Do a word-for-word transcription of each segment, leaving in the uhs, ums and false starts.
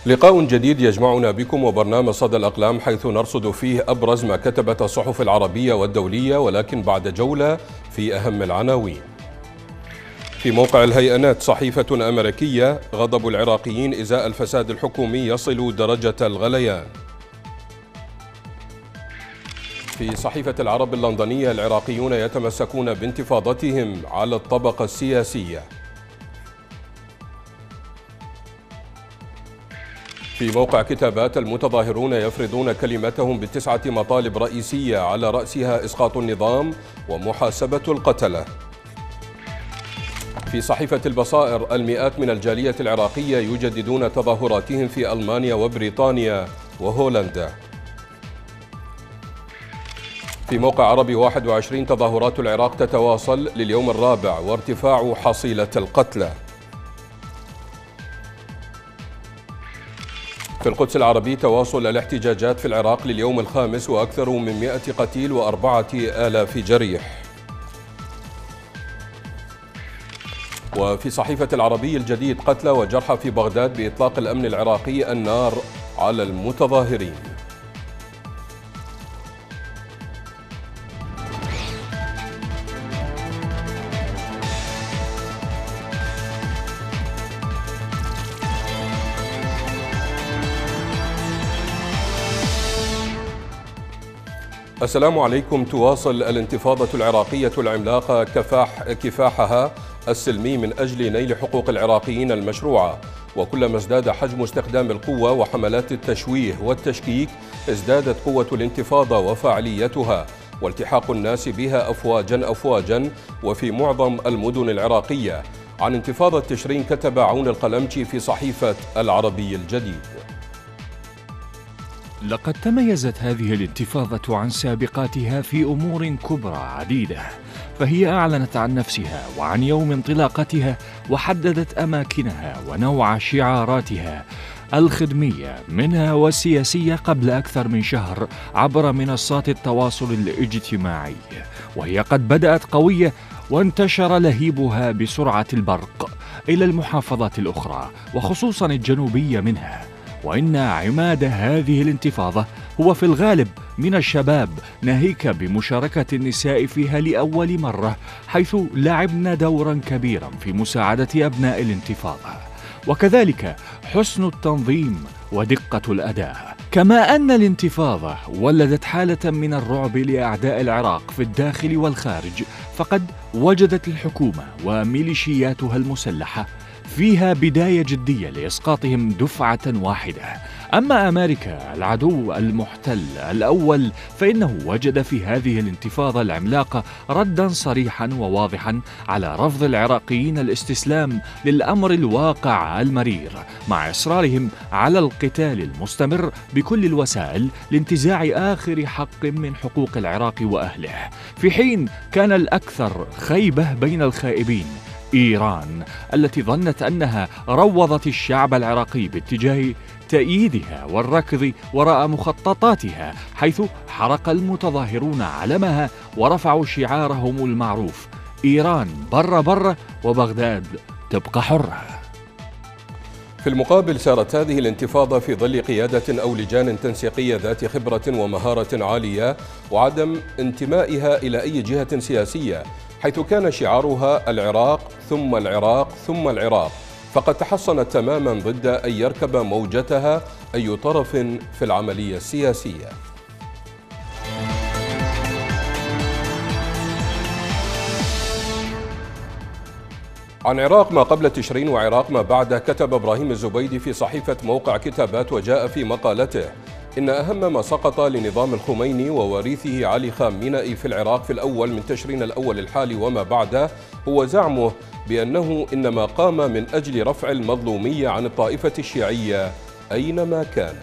لقاء جديد يجمعنا بكم وبرنامج صدى الأقلام، حيث نرصد فيه أبرز ما كتبت الصحف العربية والدولية، ولكن بعد جولة في أهم العناوين. في موقع الهيئة صحيفة أمريكية: غضب العراقيين إزاء الفساد الحكومي يصل درجة الغليان. في صحيفة العرب اللندنية: العراقيون يتمسكون بانتفاضتهم على الطبقة السياسية. في موقع كتابات: المتظاهرون يفرضون كلمتهم بتسعة مطالب رئيسية على رأسها إسقاط النظام ومحاسبة القتلة. في صحيفة البصائر: المئات من الجالية العراقية يجددون تظاهراتهم في ألمانيا وبريطانيا وهولندا. في موقع عربي واحد وعشرين: تظاهرات العراق تتواصل لليوم الرابع وارتفاع حصيلة القتلى. في القدس العربي: تواصل الاحتجاجات في العراق لليوم الخامس وأكثر من مئة قتيل وأربعة آلاف جريح. وفي صحيفة العربي الجديد: قتلى وجرحى في بغداد بإطلاق الأمن العراقي النار على المتظاهرين. السلام عليكم. تواصل الانتفاضة العراقية العملاقة كفاح كفاحها السلمي من أجل نيل حقوق العراقيين المشروعة، وكلما ازداد حجم استخدام القوة وحملات التشويه والتشكيك ازدادت قوة الانتفاضة وفاعليتها والتحاق الناس بها أفواجا أفواجا. وفي معظم المدن العراقية. عن انتفاضة تشرين كتب عون القلمجي في صحيفة العربي الجديد: لقد تميزت هذه الانتفاضة عن سابقاتها في أمور كبرى عديدة، فهي أعلنت عن نفسها وعن يوم انطلاقتها، وحددت أماكنها ونوع شعاراتها الخدمية منها والسياسية قبل أكثر من شهر عبر منصات التواصل الاجتماعي، وهي قد بدأت قوية وانتشر لهيبها بسرعة البرق إلى المحافظات الأخرى وخصوصا الجنوبية منها. وإن عماد هذه الانتفاضة هو في الغالب من الشباب، ناهيك بمشاركة النساء فيها لأول مرة، حيث لعبن دورا كبيرا في مساعدة أبناء الانتفاضة، وكذلك حسن التنظيم ودقة الأداء. كما أن الانتفاضة ولدت حالة من الرعب لأعداء العراق في الداخل والخارج، فقد وجدت الحكومة وميليشياتها المسلحة فيها بداية جدية لإسقاطهم دفعة واحدة. أما أمريكا العدو المحتل الأول فإنه وجد في هذه الانتفاضة العملاقة ردا صريحا وواضحا على رفض العراقيين الاستسلام للأمر الواقع المرير، مع إصرارهم على القتال المستمر بكل الوسائل لانتزاع آخر حق من حقوق العراق وأهله. في حين كان الأكثر خيبة بين الخائبين إيران، التي ظنت أنها روضت الشعب العراقي باتجاه تأييدها والركض وراء مخططاتها، حيث حرق المتظاهرون علمها ورفعوا شعارهم المعروف: إيران بر بر وبغداد تبقى حرة. في المقابل، سارت هذه الانتفاضة في ظل قيادة أو لجان تنسيقية ذات خبرة ومهارة عالية وعدم انتمائها إلى أي جهة سياسية، حيث كان شعارها العراق ثم العراق ثم العراق، فقد تحصنت تماما ضد أن يركب موجتها أي طرف في العملية السياسية. عن عراق ما قبل تشرين وعراق ما بعده كتب إبراهيم الزبيدي في صحيفة موقع كتابات، وجاء في مقالته: إن أهم ما سقط لنظام الخميني ووريثه علي خامنئي في العراق في الأول من تشرين الأول الحالي وما بعده هو زعمه بأنه إنما قام من أجل رفع المظلومية عن الطائفة الشيعية أينما كانت.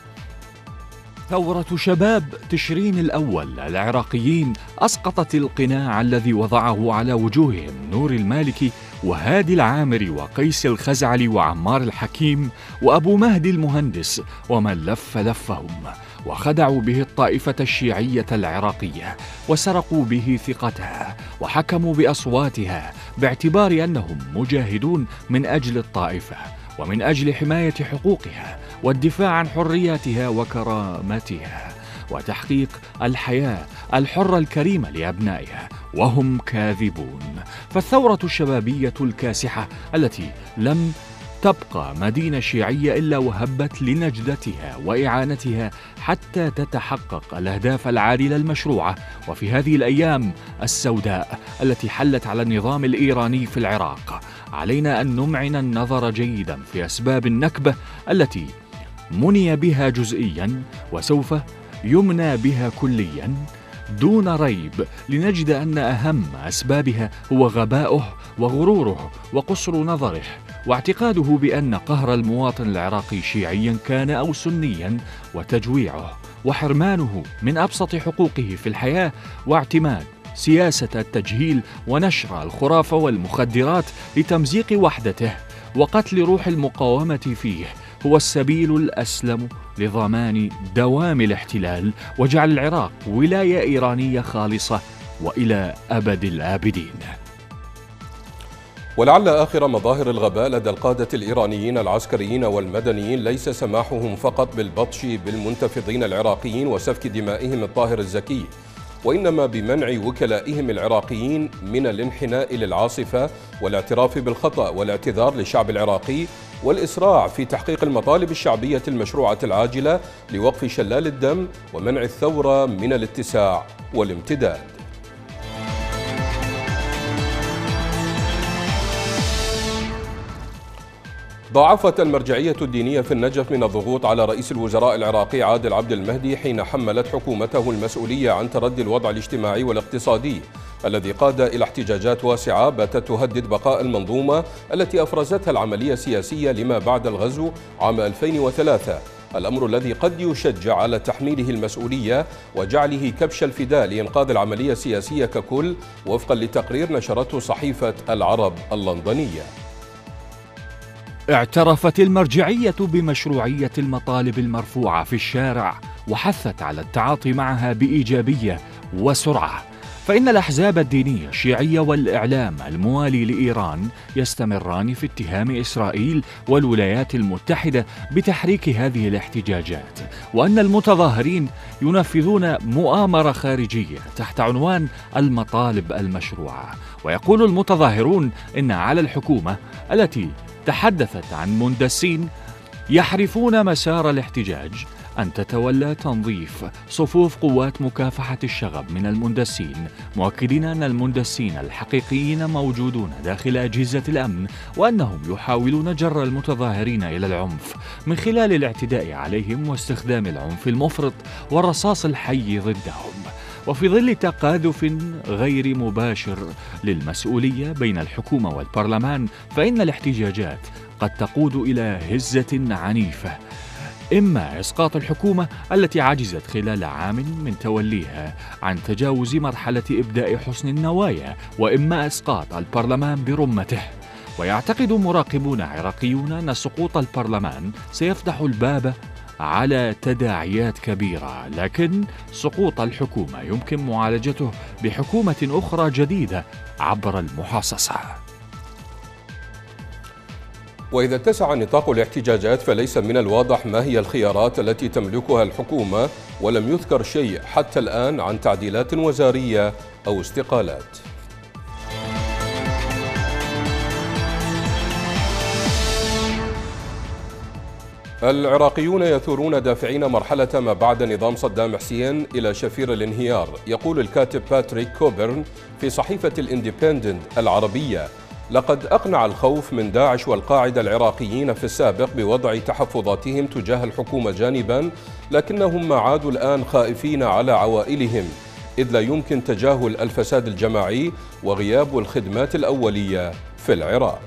ثورة شباب تشرين الأول العراقيين أسقطت القناع الذي وضعه على وجوههم نور المالكي وهادي العامري وقيس الخزعلي وعمار الحكيم وأبو مهدي المهندس ومن لف لفهم، وخدعوا به الطائفة الشيعية العراقية وسرقوا به ثقتها وحكموا بأصواتها باعتبار أنهم مجاهدون من أجل الطائفة، ومن أجل حماية حقوقها والدفاع عن حرياتها وكرامتها وتحقيق الحياة الحرة الكريمة لأبنائها، وهم كاذبون. فالثورة الشبابية الكاسحة التي لم تبقى مدينة شيعية إلا وهبت لنجدتها وإعانتها حتى تتحقق الأهداف العادلة المشروعة. وفي هذه الأيام السوداء التي حلت على النظام الإيراني في العراق، علينا أن نمعن النظر جيدا في أسباب النكبة التي مني بها جزئيا وسوف يمنى بها كليا دون ريب، لنجد أن أهم أسبابها هو غباؤه وغروره وقصر نظره واعتقاده بأن قهر المواطن العراقي شيعيا كان أو سنيا، وتجويعه وحرمانه من أبسط حقوقه في الحياة، واعتماد سياسة التجهيل ونشر الخرافة والمخدرات لتمزيق وحدته وقتل روح المقاومة فيه هو السبيل الأسلم لضمان دوام الاحتلال وجعل العراق ولاية إيرانية خالصة وإلى أبد الآبدين. ولعل آخر مظاهر الغباء لدى القادة الإيرانيين العسكريين والمدنيين ليس سماحهم فقط بالبطش بالمنتفضين العراقيين وسفك دمائهم الطاهر الزكي، وإنما بمنع وكلائهم العراقيين من الانحناء للعاصفة والاعتراف بالخطأ والاعتذار للشعب العراقي والإسراع في تحقيق المطالب الشعبية المشروعة العاجلة لوقف شلال الدم ومنع الثورة من الاتساع والامتداد. ضاعفت المرجعية الدينية في النجف من الضغوط على رئيس الوزراء العراقي عادل عبد المهدي حين حملت حكومته المسؤولية عن تردي الوضع الاجتماعي والاقتصادي الذي قاد إلى احتجاجات واسعة باتت تهدد بقاء المنظومة التي أفرزتها العملية السياسية لما بعد الغزو عام ألفين وثلاثة، الأمر الذي قد يشجع على تحميله المسؤولية وجعله كبش الفداء لإنقاذ العملية السياسية ككل، وفقا لتقرير نشرته صحيفة العرب اللندنية. اعترفت المرجعية بمشروعية المطالب المرفوعة في الشارع وحثت على التعاطي معها بإيجابية وسرعة، فإن الأحزاب الدينية الشيعية والإعلام الموالي لإيران يستمران في اتهام إسرائيل والولايات المتحدة بتحريك هذه الاحتجاجات، وأن المتظاهرين ينفذون مؤامرة خارجية تحت عنوان المطالب المشروعة. ويقول المتظاهرون إن على الحكومة التي تحدثت عن مندسين يحرفون مسار الاحتجاج أن تتولى تنظيف صفوف قوات مكافحة الشغب من المندسين، مؤكدين أن المندسين الحقيقيين موجودون داخل أجهزة الأمن، وأنهم يحاولون جر المتظاهرين إلى العنف من خلال الاعتداء عليهم واستخدام العنف المفرط والرصاص الحي ضدهم. وفي ظل تقاذف غير مباشر للمسؤولية بين الحكومة والبرلمان، فإن الاحتجاجات قد تقود إلى هزة عنيفة، إما إسقاط الحكومة التي عجزت خلال عام من توليها عن تجاوز مرحلة إبداء حسن النوايا، وإما إسقاط البرلمان برمته. ويعتقد مراقبون عراقيون أن سقوط البرلمان سيفتح الباب على تداعيات كبيرة، لكن سقوط الحكومة يمكن معالجته بحكومة أخرى جديدة عبر المحاصصة. وإذا اتسع نطاق الاحتجاجات فليس من الواضح ما هي الخيارات التي تملكها الحكومة، ولم يذكر شيء حتى الآن عن تعديلات وزارية أو استقالات. العراقيون يثورون دافعين مرحلة ما بعد نظام صدام حسين إلى شفير الانهيار. يقول الكاتب باتريك كوبرن في صحيفة الاندبندنت العربية: لقد أقنع الخوف من داعش والقاعدة العراقيين في السابق بوضع تحفظاتهم تجاه الحكومة جانبا، لكنهم ما عادوا الآن خائفين على عوائلهم، إذ لا يمكن تجاهل الفساد الجماعي وغياب الخدمات الأولية في العراق.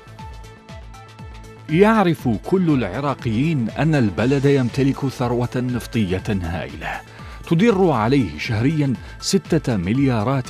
يعرف كل العراقيين أن البلد يمتلك ثروة نفطية هائلة تدر عليه شهريا ستة مليارات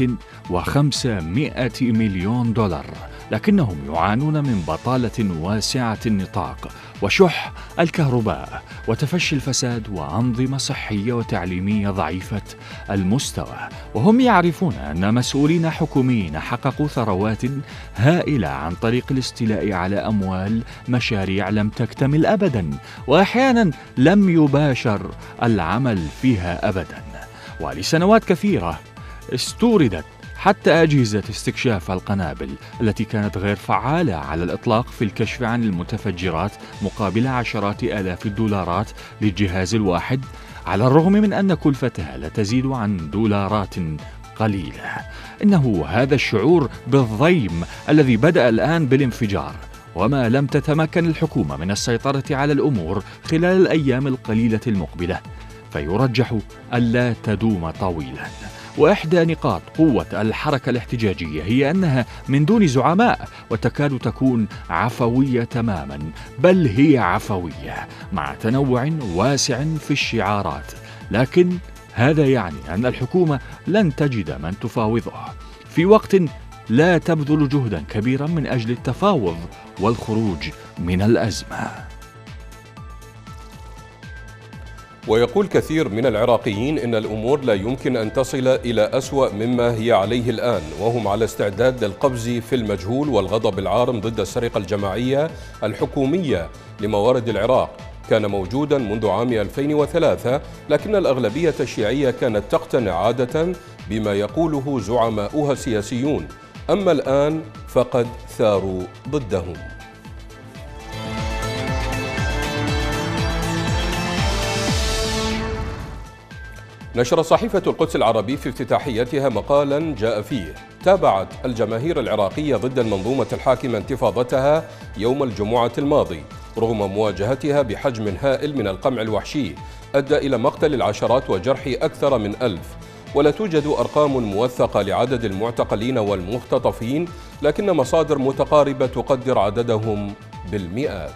وخمسمائة مليون دولار، لكنهم يعانون من بطالة واسعة النطاق وشح الكهرباء وتفشي الفساد وأنظمة صحية وتعليمية ضعيفة المستوى. وهم يعرفون أن مسؤولين حكوميين حققوا ثروات هائلة عن طريق الاستيلاء على أموال مشاريع لم تكتمل أبدا، وأحيانا لم يباشر العمل فيها أبدا. ولسنوات كثيرة استوردت حتى أجهزة استكشاف القنابل التي كانت غير فعالة على الإطلاق في الكشف عن المتفجرات مقابل عشرات آلاف الدولارات للجهاز الواحد، على الرغم من أن كلفتها لا تزيد عن دولارات قليلة. إنه هذا الشعور بالضيم الذي بدأ الآن بالانفجار، وما لم تتمكن الحكومة من السيطرة على الأمور خلال الأيام القليلة المقبلة، فيرجح ألا تدوم طويلا. وإحدى نقاط قوة الحركة الاحتجاجية هي أنها من دون زعماء، وتكاد تكون عفوية تماما، بل هي عفوية مع تنوع واسع في الشعارات. لكن هذا يعني أن الحكومة لن تجد من تفاوضه في وقت لا تبذل جهدا كبيرا من أجل التفاوض والخروج من الأزمة. ويقول كثير من العراقيين إن الأمور لا يمكن أن تصل إلى أسوأ مما هي عليه الآن، وهم على استعداد للقفز في المجهول والغضب العارم ضد السرقة الجماعية الحكومية لموارد العراق. كان موجودا منذ عام ألفين وثلاثة، لكن الأغلبية الشيعية كانت تقتنع عادة بما يقوله زعماؤها السياسيون، أما الآن فقد ثاروا ضدهم. نشر صحيفة القدس العربي في افتتاحيتها مقالا جاء فيه: تابعت الجماهير العراقية ضد المنظومة الحاكمة انتفاضتها يوم الجمعة الماضي رغم مواجهتها بحجم هائل من القمع الوحشي أدى إلى مقتل العشرات وجرح أكثر من ألف، ولا توجد أرقام موثقة لعدد المعتقلين والمختطفين، لكن مصادر متقاربة تقدر عددهم بالمئات.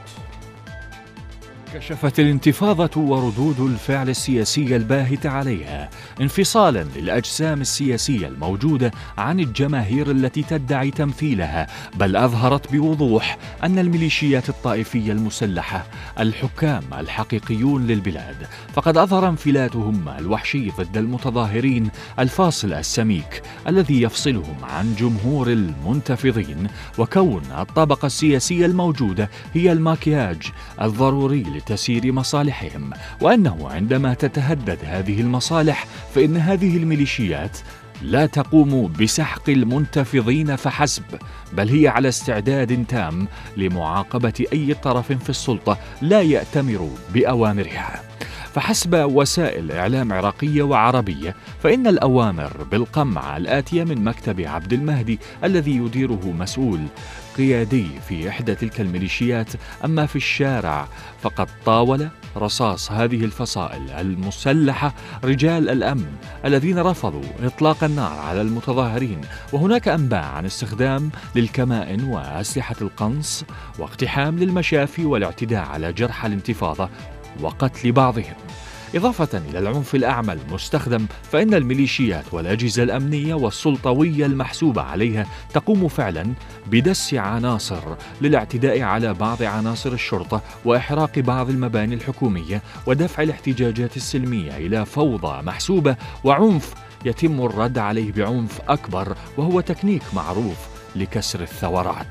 كشفت الانتفاضة وردود الفعل السياسية الباهتة عليها انفصالا للأجسام السياسية الموجودة عن الجماهير التي تدعي تمثيلها، بل أظهرت بوضوح أن الميليشيات الطائفية المسلحة الحكام الحقيقيون للبلاد، فقد أظهر انفلاتهم الوحشي ضد المتظاهرين الفاصل السميك الذي يفصلهم عن جمهور المنتفضين، وكون الطبقة السياسية الموجودة هي الماكياج الضروري لتسيير مصالحهم، وأنه عندما تتهدد هذه المصالح فإن هذه الميليشيات لا تقوم بسحق المنتفضين فحسب، بل هي على استعداد تام لمعاقبة أي طرف في السلطة لا يأتمر بأوامرها. فحسب وسائل إعلام عراقية وعربية فإن الأوامر بالقمع الآتية من مكتب عبد المهدي الذي يديره مسؤول قيادي في إحدى تلك الميليشيات، أما في الشارع فقد طاول رصاص هذه الفصائل المسلحة رجال الأمن الذين رفضوا إطلاق النار على المتظاهرين، وهناك أنباء عن استخدام للكمائن وأسلحة القنص واقتحام للمشافي والاعتداء على جرحى الانتفاضة وقتل بعضهم. إضافة إلى العنف الأعمى المستخدم، فإن الميليشيات والأجهزة الأمنية والسلطوية المحسوبة عليها تقوم فعلا بدس عناصر للاعتداء على بعض عناصر الشرطة وإحراق بعض المباني الحكومية ودفع الاحتجاجات السلمية إلى فوضى محسوبة وعنف يتم الرد عليه بعنف أكبر، وهو تكنيك معروف لكسر الثورات.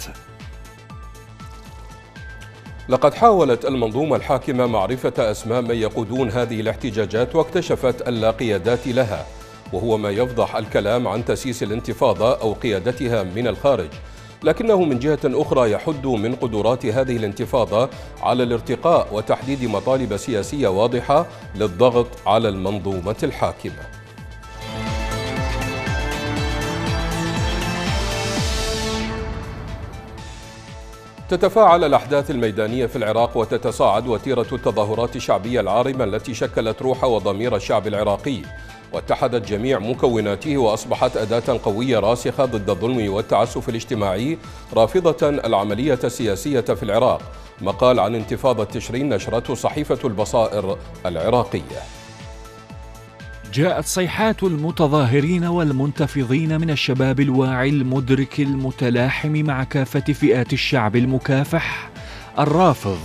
لقد حاولت المنظومة الحاكمة معرفة أسماء من يقودون هذه الاحتجاجات واكتشفت اللا قيادات لها، وهو ما يفضح الكلام عن تسييس الانتفاضة أو قيادتها من الخارج، لكنه من جهة أخرى يحد من قدرات هذه الانتفاضة على الارتقاء وتحديد مطالب سياسية واضحة للضغط على المنظومة الحاكمة. تتفاعل الأحداث الميدانية في العراق وتتصاعد وتيرة التظاهرات الشعبية العارمة التي شكلت روح وضمير الشعب العراقي، واتحدت جميع مكوناته وأصبحت أداة قوية راسخة ضد الظلم والتعسف الاجتماعي رافضة العملية السياسية في العراق. مقال عن انتفاضة تشرين نشرته صحيفة البصائر العراقية. جاءت صيحات المتظاهرين والمنتفضين من الشباب الواعي المدرك المتلاحم مع كافة فئات الشعب المكافح الرافض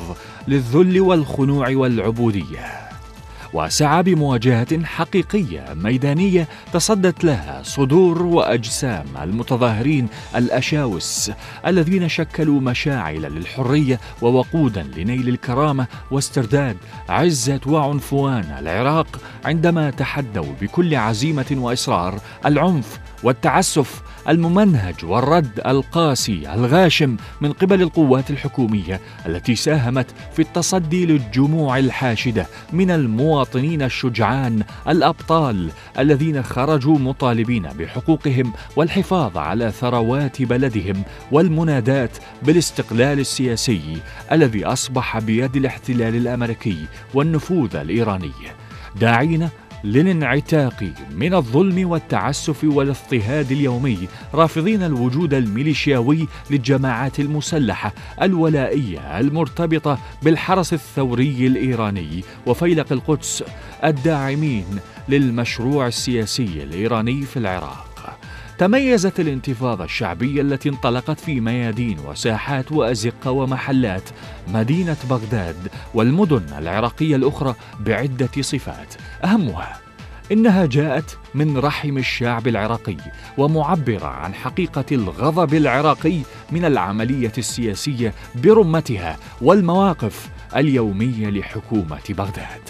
للذل والخنوع والعبودية، وسعى بمواجهة حقيقية ميدانية تصدت لها صدور وأجسام المتظاهرين الأشاوس الذين شكلوا مشاعل للحرية ووقودا لنيل الكرامة واسترداد عزة وعنفوان العراق، عندما تحدوا بكل عزيمة وإصرار العنف والتعسف الممنهج والرد القاسي الغاشم من قبل القوات الحكومية التي ساهمت في التصدي للجموع الحاشدة من المواطنين الشجعان الأبطال الذين خرجوا مطالبين بحقوقهم والحفاظ على ثروات بلدهم والمناداة بالاستقلال السياسي الذي أصبح بيد الاحتلال الأمريكي والنفوذ الإيراني، داعين للانعتاق من الظلم والتعسف والاضطهاد اليومي، رافضين الوجود الميليشياوي للجماعات المسلحة الولائية المرتبطة بالحرس الثوري الإيراني وفيلق القدس، الداعمين للمشروع السياسي الإيراني في العراق. تميزت الانتفاضة الشعبية التي انطلقت في ميادين وساحات وأزقة ومحلات مدينة بغداد والمدن العراقية الأخرى بعدة صفات، أهمها إنها جاءت من رحم الشعب العراقي ومعبرة عن حقيقة الغضب العراقي من العملية السياسية برمتها والمواقف اليومية لحكومة بغداد.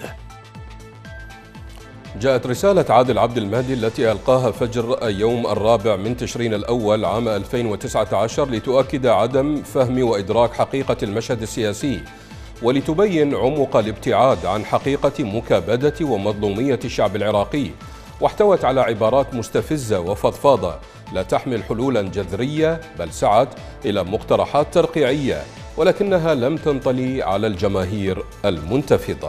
جاءت رسالة عادل عبد المهدي التي ألقاها فجر يوم الرابع من تشرين الأول عام ألفين وتسعة عشر لتؤكد عدم فهم وإدراك حقيقة المشهد السياسي، ولتبين عمق الابتعاد عن حقيقة مكابدة ومظلومية الشعب العراقي، واحتوت على عبارات مستفزة وفضفاضة لا تحمل حلولا جذرية، بل سعت إلى مقترحات ترقيعية، ولكنها لم تنطلي على الجماهير المنتفضة.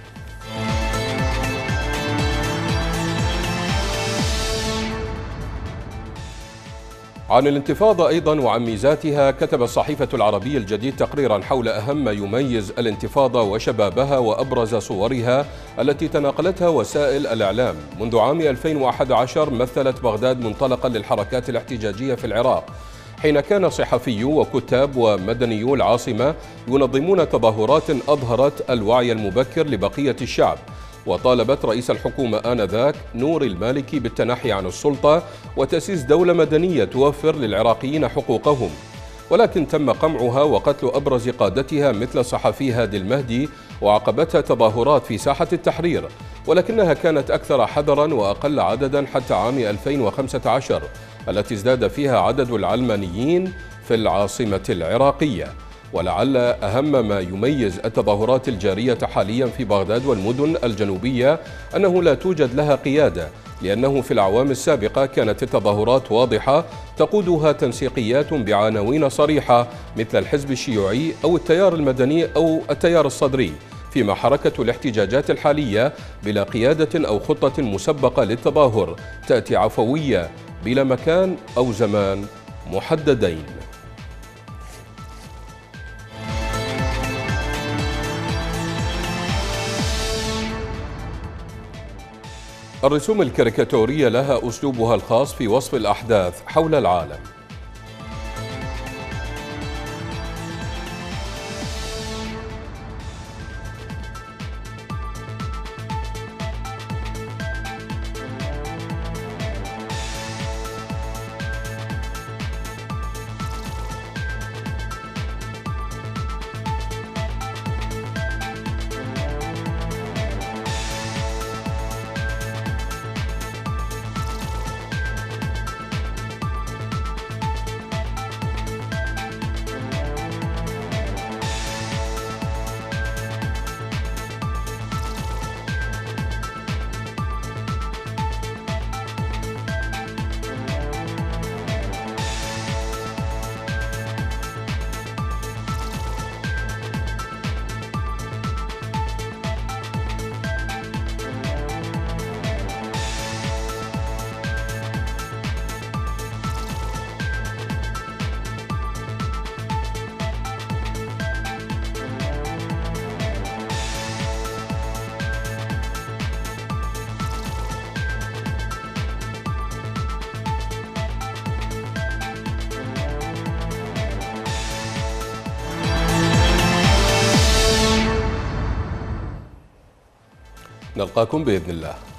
عن الانتفاضة أيضا وعن ميزاتها كتب الصحيفة العربية الجديد تقريرا حول أهم ما يميز الانتفاضة وشبابها وأبرز صورها التي تناقلتها وسائل الإعلام. منذ عام ألفين وأحد عشر مثلت بغداد منطلقا للحركات الاحتجاجية في العراق، حين كان صحفيو وكتاب ومدنيو العاصمة ينظمون تظاهرات أظهرت الوعي المبكر لبقية الشعب، وطالبت رئيس الحكومة آنذاك نور المالكي بالتنحي عن السلطة وتأسيس دولة مدنية توفر للعراقيين حقوقهم، ولكن تم قمعها وقتل أبرز قادتها مثل الصحفي هادي المهدي، وعقبتها تظاهرات في ساحة التحرير، ولكنها كانت أكثر حذرا وأقل عددا حتى عام ألفين وخمسة عشر التي ازداد فيها عدد العلمانيين في العاصمة العراقية. ولعل أهم ما يميز التظاهرات الجارية حاليا في بغداد والمدن الجنوبية أنه لا توجد لها قيادة، لأنه في الأعوام السابقة كانت التظاهرات واضحة تقودها تنسيقيات بعناوين صريحة مثل الحزب الشيوعي أو التيار المدني أو التيار الصدري، فيما حركة الاحتجاجات الحالية بلا قيادة أو خطة مسبقة للتظاهر تأتي عفوية بلا مكان أو زمان محددين. الرسوم الكاريكاتورية لها أسلوبها الخاص في وصف الأحداث حول العالم. نلقاكم بإذن الله.